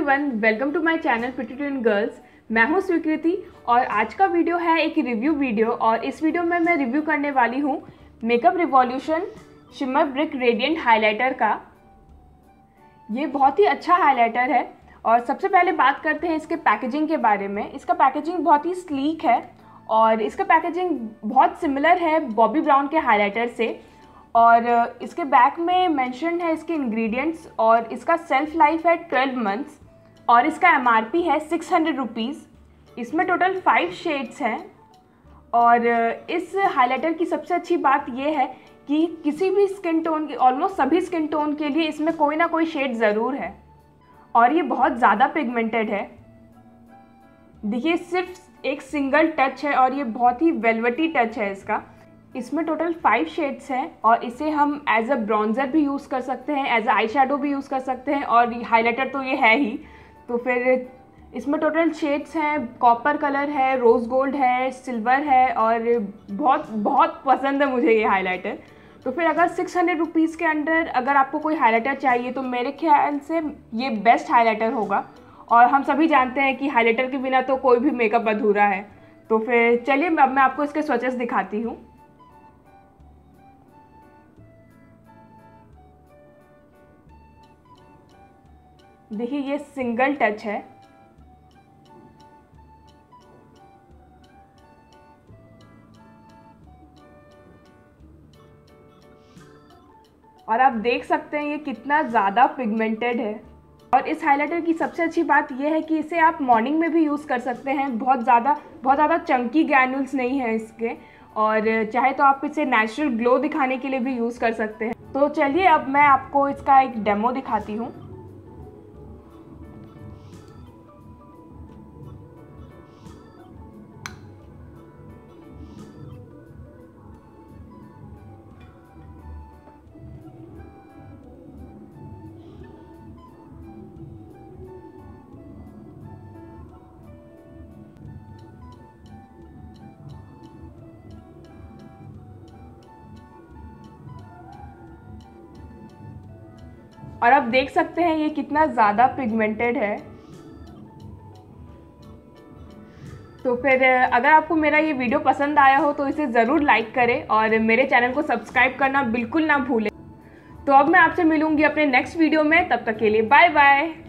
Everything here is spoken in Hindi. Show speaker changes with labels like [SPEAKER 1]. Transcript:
[SPEAKER 1] Everyone, welcome to my channel pretty twin girls. मैं हूं स्वीकृति और आज का वीडियो है एक रिव्यू वीडियो। और इस वीडियो में मैं रिव्यू करने वाली हूं makeup revolution shimmer brick radiant highlighter का। ये बहुत ही अच्छा हाइलाइटर है। और सबसे पहले बात करते हैं इसके पैकेजिंग के बारे में। इसका पैकेजिंग बहुत ही स्लीक है और इसका पैकेजिंग बहुत सिमिलर है बॉबी ब्राउन के हाइलाइटर से। और इसके बैक में मेंशन है इसके इंग्रेडिएंट्स और इसका सेल्फ लाइफ है 12 मंथ्स और इसका MRP है 600 रुपीज़। इसमें टोटल 5 शेड्स हैं। और इस हाइलाइटर की सबसे अच्छी बात यह है कि किसी भी स्किन टोन की, ऑलमोस्ट सभी स्किन टोन के लिए इसमें कोई ना कोई शेड ज़रूर है। और ये बहुत ज़्यादा पिगमेंटेड है। देखिए, सिर्फ एक सिंगल टच है और ये बहुत ही वेलवेटी टच है इसका। इसमें टोटल 5 शेड्स हैं और इसे हम एज अ ब्रॉन्ज़र भी यूज़ कर सकते हैं, एज अ आई शेडो भी यूज़ कर सकते हैं और हाइलाइटर तो ये है ही। तो फिर इसमें टोटल शेड्स हैं, कॉपर कलर है, रोज़ गोल्ड है, सिल्वर है और बहुत बहुत पसंद है मुझे ये हाइलाइटर। तो फिर अगर 600 रुपीज़ के अंडर अगर आपको कोई हाइलाइटर चाहिए तो मेरे ख्याल से ये बेस्ट हाइलाइटर होगा। और हम सभी जानते हैं कि हाइलाइटर के बिना तो कोई भी मेकअप अधूरा है। तो फिर चलिए अब मैं आपको इसके स्वचेस दिखाती हूँ। देखिए, ये सिंगल टच है। और आप देख सकते हैं ये कितना ज़्यादा पिगमेंटेड है। और इस हाइलाइटर की सबसे अच्छी बात यह है कि इसे आप मॉर्निंग में भी यूज़ कर सकते हैं। बहुत ज़्यादा चंकी ग्रैन्यूल्स नहीं हैं इसके। और चाहे तो आप इसे नेचुरल ग्लो दिखाने के लिए भी यूज़ कर सकते हैं। तो चलिए अब मैं आपको इसका एक डेमो दिखाती हूँ। और आप देख सकते हैं ये कितना ज़्यादा पिगमेंटेड है। तो फिर अगर आपको मेरा ये वीडियो पसंद आया हो तो इसे ज़रूर लाइक करें और मेरे चैनल को सब्सक्राइब करना बिल्कुल ना भूलें। तो अब मैं आपसे मिलूंगी अपने नेक्स्ट वीडियो में। तब तक के लिए बाय बाय।